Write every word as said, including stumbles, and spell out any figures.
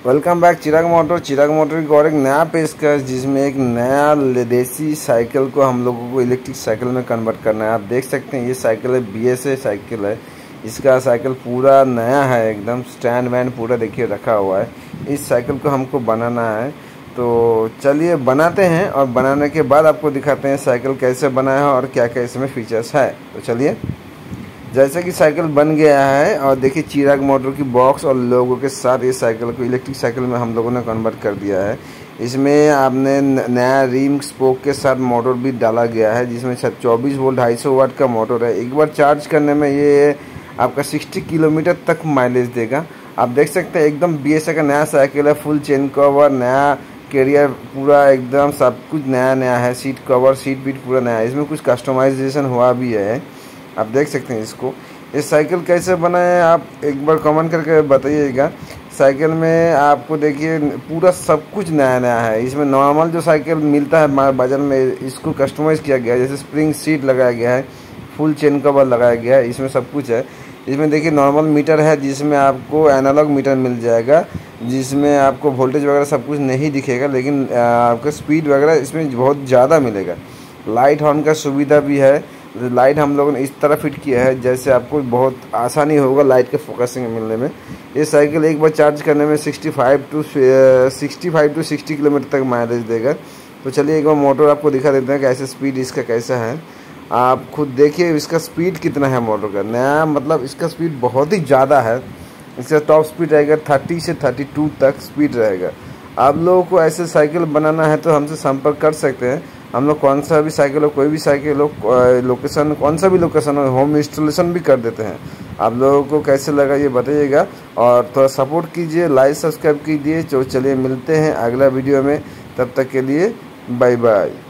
Welcome back Chirag motor. Chirag motor की और एक नया पेशकश जिसमें एक नया देसी साइकिल को हम लोगों को इलेक्ट्रिक साइकिल में कन्वर्ट करना है। आप देख सकते हैं ये साइकिल है, बी एस ए साइकिल है। इसका साइकिल पूरा नया है, एकदम स्टैंड वैंड पूरा देखिए रखा हुआ है। इस साइकिल को हमको बनाना है, तो चलिए बनाते हैं और बनाने के बाद आपको दिखाते हैं साइकिल कैसे बना है और क्या क्या इसमें फीचर्स है। तो चलिए, जैसे कि साइकिल बन गया है और देखिए चिराग मोटर की बॉक्स और लोगों के साथ ये साइकिल को इलेक्ट्रिक साइकिल में हम लोगों ने कन्वर्ट कर दिया है। इसमें आपने नया रिम स्पोक के साथ मोटर भी डाला गया है, जिसमें चौबीस वोल्ट ढाई सौ वाट का मोटर है। एक बार चार्ज करने में ये आपका साठ किलोमीटर तक माइलेज देगा। आप देख सकते हैं एकदम बी एस ए का नया साइकिल है, फुल चेन कवर, नया कैरियर, पूरा एकदम सब कुछ नया नया है। सीट कवर, सीट बीट पूरा नया है। इसमें कुछ कस्टमाइजेशन हुआ भी है, आप देख सकते हैं इसको। इस साइकिल कैसे बना है आप एक बार कमेंट करके बताइएगा। साइकिल में आपको देखिए पूरा सब कुछ नया नया है। इसमें नॉर्मल जो साइकिल मिलता है बाजार में, इसको कस्टमाइज़ किया गया है। जैसे स्प्रिंग सीट लगाया गया है, फुल चेन कवर लगाया गया है, इसमें सब कुछ है। इसमें देखिए नॉर्मल मीटर है, जिसमें आपको एनालॉग मीटर मिल जाएगा, जिसमें आपको वोल्टेज वगैरह सब कुछ नहीं दिखेगा, लेकिन आपका स्पीड वगैरह इसमें बहुत ज़्यादा मिलेगा। लाइट हॉर्न का सुविधा भी है। लाइट हम लोगों ने इस तरह फिट किया है जैसे आपको बहुत आसानी होगा लाइट के फोकसिंग मिलने में। ये साइकिल एक बार चार्ज करने में पैंसठ टू पैंसठ टू साठ किलोमीटर तक माइलेज देगा। तो चलिए एक बार मोटर आपको दिखा देते हैं कैसे स्पीड इसका कैसा है। आप खुद देखिए इसका स्पीड कितना है मोटर का। नया मतलब इसका स्पीड बहुत ही ज़्यादा है। इसका टॉप स्पीड रहेगा तीस से बत्तीस तक स्पीड रहेगा। आप लोगों को ऐसे साइकिल बनाना है तो हमसे संपर्क कर सकते हैं। हम लोग कौन सा भी साइकिल हो, कोई भी साइकिल हो, लोकेशन कौन सा भी लोकेशन हो, होम इंस्टॉलेशन भी कर देते हैं। आप लोगों को कैसे लगा ये बताइएगा और थोड़ा सपोर्ट कीजिए, लाइक सब्सक्राइब कीजिए। तो चलिए मिलते हैं अगला वीडियो में, तब तक के लिए बाय बाय।